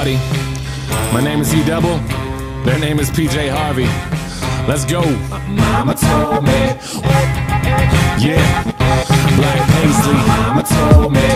everybody. My name is E-Double. Their name is PJ Harvey. Let's go. Mama told me. Yeah. Black Paisley. Mama told me.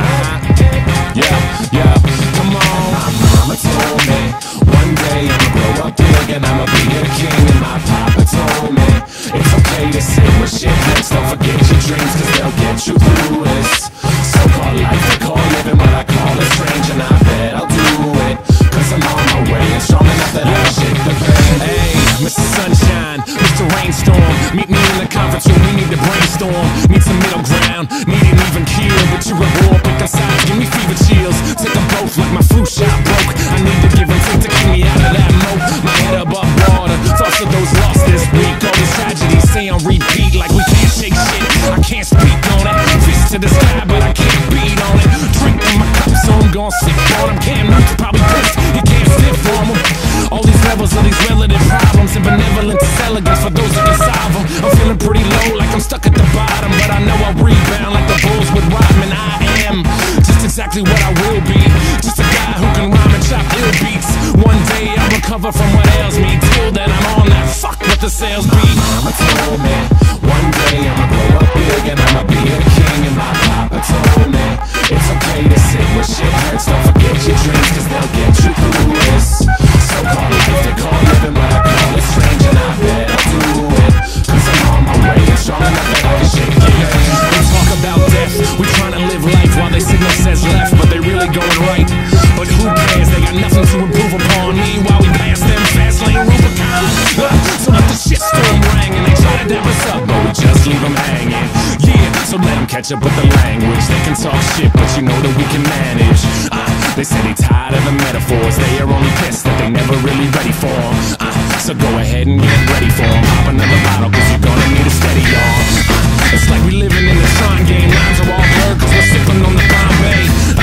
Yeah. Come on. Mama told me. One day I'ma grow up big and I'ma be a king. And my papa told me it's okay to say what shit hurts. Don't forget your dreams, cause they'll get you through this so-called life they call living, but I call it strange. And I bet I'll do it, cause I'm on my way and strong enough that I'll shake the pain. Hey, Mr. Sunshine, Mr. Rainstorm, meet me in the conference room, we need to brainstorm. Need some middle ground, need an even keel. But you're a war, pick a side, give me fever chills. Take them both like my flu shot broke. I need to give and take to keep me out of that moat. My head above water, thoughts of those lost this week. All these tragedies stay on repeat like we can't shake shit. I can't speak on it, fist to the sky but I can't beat on it. Drink in my cup so I'm gon' sip on them. Cam Newton's probably pissed, he can't sit for them. All these levels of these relative problems and benevolent elegance for those who can solve them. I'm feeling pretty low like I'm stuck at the bottom, but I know I'll rebound like the Bulls with Rodman. I am just exactly what I will be, just a guy who can rhyme and chop ill beats. One day I'll recover from what ails me. Till then I'm on that fuck what the sales be. Mama told me one day I'ma grow up big and I'ma be a king. And my papa told me it's okay to say what shit hurts. Don't forget your dreams, cause they'll get you through this so-called life they call living, but I call it strange. And I bet I'll do it, cause I'm on my way and strong enough that I can shake the pain. They talk about death, we trying to live life while they signal says left, but they really going right. But who cares, they got nothing to improve upon. Meanwhile we pass them fast lane Rubicon. So let the shitstorm ring and they try to dab us up, but we just leave them hanging. Yeah, so let them catch up with the language. They can talk shit, but you know that we can manage. They say they tired of the metaphors, they are only pissed that they never really ready for them. So go ahead and get ready for them. Pop another bottle, cause you're gonna need a steady arm. It's like we living in the Tron game. Lines are all blurred cause we're sipping on the Bombay.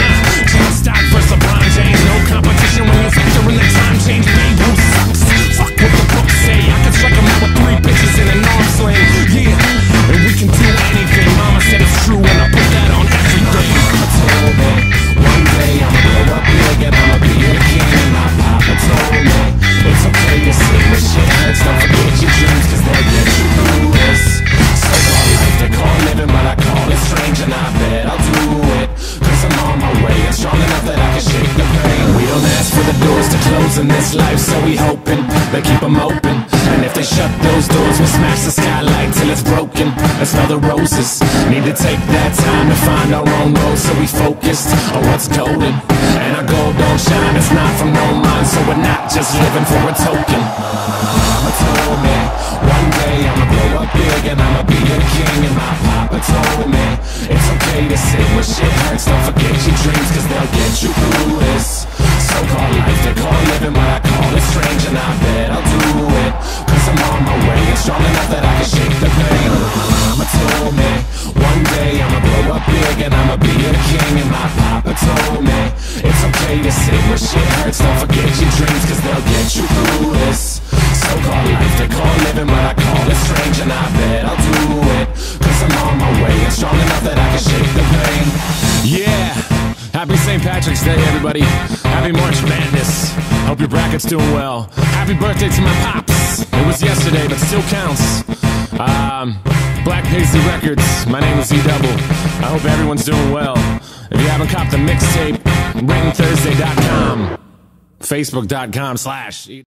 John Stock versus LeBron James. No competition when you factor in the time change. Babe, who sucks? Fuck what the books say. I can strike 'em out with 3 bitches in an arm sling. Yeah, and we can do anything. Mama said it's true and I put that on everything. Mama told me one day I'ma grow up big and I'ma be a king. And my papa told me it's okay to say what shit hurts. Don't forget your dreams, cause they'll get you through this so-called life they call living, but I call it strange. And I bet I'll do it, cause I'm on my way and strong enough that I can shake the pain. We don't ask for the doors to close in this life, so we hoping they keep them open. And if they shut those doors, we'll smash the skylight till it's broken. Let's smell the roses. Need to take that time to find our own road, so we focused on what's golden. And our gold don't shine, it's not from no mind, so we're not just living for a token. Mama told me one day I'ma grow up big and I'ma be a king. And my papa told me it's okay to say what shit hurts. Don't forget your dreams, cause they'll get you through this so-called life they call living, but I call it strange. And I bet I'll do it, cause I'm on my way and strong enough that I can shake the pain. Mama told me one day I'ma grow up big and I'ma be a king. And my papa told me it's okay to say what shit hurts. Don't forget your dreams, cause they'll get you through this so-called life they call living, but I call it strange. And I bet I'll do it, cause I'm on my way and strong enough that I can shake the pain. Yeah, happy St. Patrick's Day, everybody. Happy March Madness. Hope your bracket's doing well. Happy birthday to my pops. It was yesterday, but still counts. Black Paisley Records. My name is E-Double. I hope everyone's doing well. If you haven't copped the mixtape, RainThursday.com, Facebook.com/